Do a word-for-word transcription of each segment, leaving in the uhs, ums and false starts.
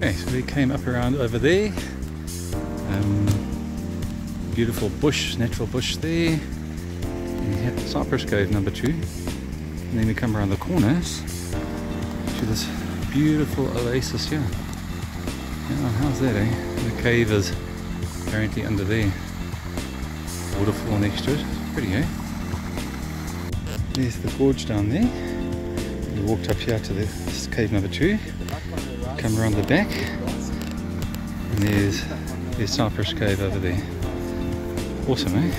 Okay, so we came up around over there. Um, beautiful bush, natural bush there. And we have Cyprus Cave number two. And then we come around the corners to this beautiful oasis here. Yeah, how's that, eh? The cave is apparently under there. Waterfall next to it. It's pretty, eh? There's the gorge down there. We walked up here to the, this is cave number two. Come around the back. And there's, there's Cyprus Cave over there. Awesome, eh?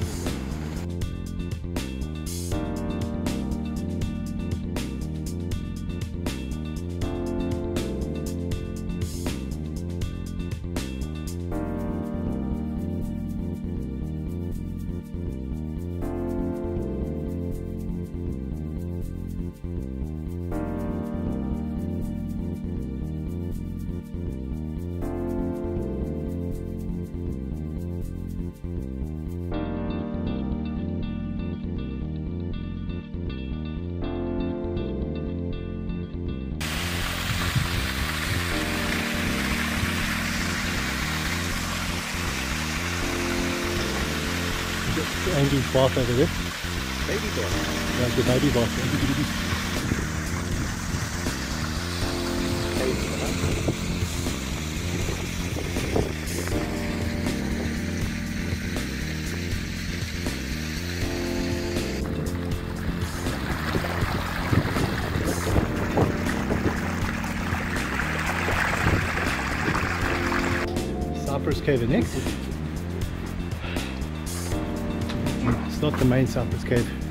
Andy's bath over there. Baby bath? Yeah, the baby bath. Cyprus Cave next. It's not the main Cyprus Cave.